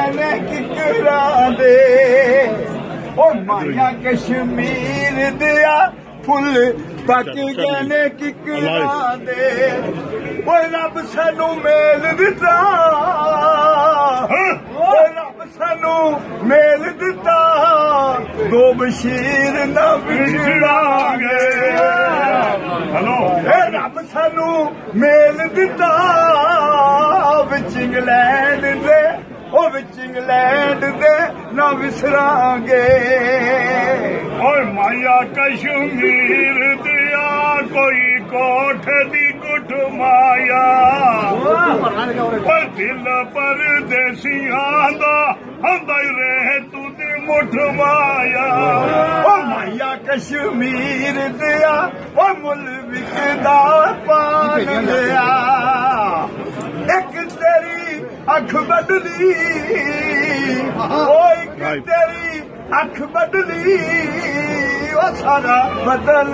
गए किकरा दे ओ माया कश्मीर दिया फुल पक गए किकरा दे ओ रब सानू मेल दिता ओ रब सानू मेल दिता दो बशीर ना बिछड़ांगे रब सानू मेल दिता विच इंग्लैंड दे ओ विच इंग्लैंड दे ना विसरांगे ओए माया कश्मीर दिया कोई कोठ दी गुठ माया दिल परदेसियां दा हंदा ही रहे तू दी मुठ माया ओ माया कश्मीर दिया ओ मुल विकदा पान लिया एक तेरी अख बदली ओ एक तेरी अख बदली ओ सारा बदल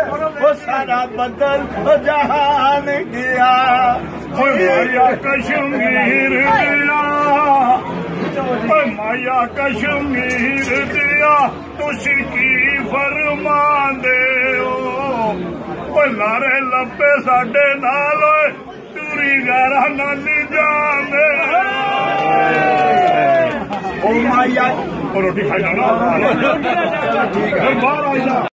जहान गया माया कश्मीर दिया माया कश्मीर दिया तुसी की फरमांदे हो लारे लपे साडे नाल टूरी गारा नाली जाने ओ माया रोटी खाई जाना बाहर आ जा।